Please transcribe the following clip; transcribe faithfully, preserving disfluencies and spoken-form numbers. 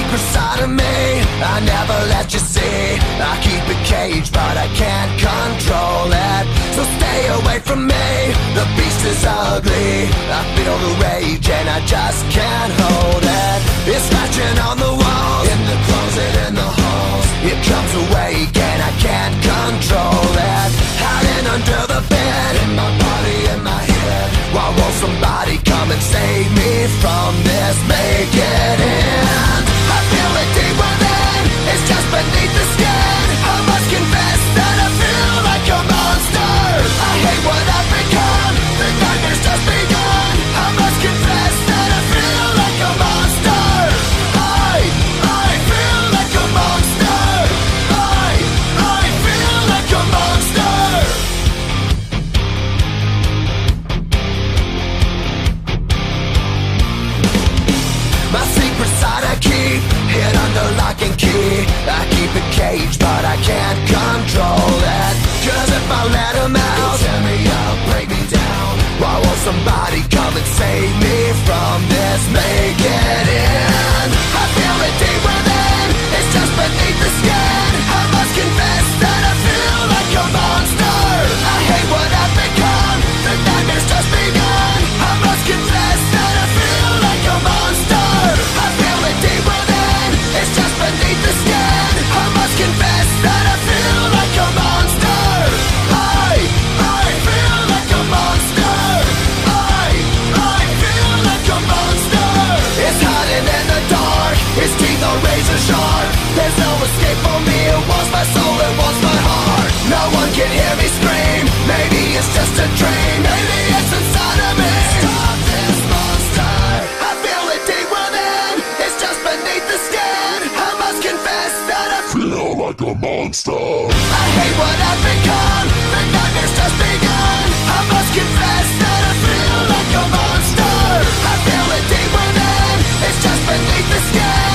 secret side of me I never let you see. I keep it caged but I can't control it. So stay away from me, the beast is ugly. I feel the rage and I just can't hold it. It's scratching on the walls, in the closet, in the halls. It comes awake and I can't control it. Hiding under the bed, in my body, in my head. Why won't somebody come and save me from this? Make it end. I feel it deep within, it's just beneath the skin. I must confess that I feel like a monster. I hate what I've become, the nightmare's just begun. I must confess that I feel like a monster. I, I feel like a monster. I, I feel like a monster. My secret side I keep hid under lock and key. I keep it caged but I can't control it. Cause if I let him out, he'll tear me up, break me down. Why won't somebody come and save me from this? Make it end. I feel it deep within, it's just beneath the skin. I must confess that I feel like a monster. I hate what I've become, the nightmare's just begun. I must confess that I feel like a monster. I feel it deep within, it's just beneath the skin. I must confess that I feel like a monster. I, I feel like a monster. I, I feel like a monster. It's hiding in the dark, its teeth are razor sharp. There's no escape for me, it wants my soul, it wants my heart. No one can hear me scream, maybe it's just a dream. Maybe it's inside of me. Stop this monster. I feel it deep within, it's just beneath the skin. I must confess that I feel like a monster. I hate what I've become, the nightmare's just begun. I must confess that I feel like a monster. I feel it deep within, it's just beneath the skin.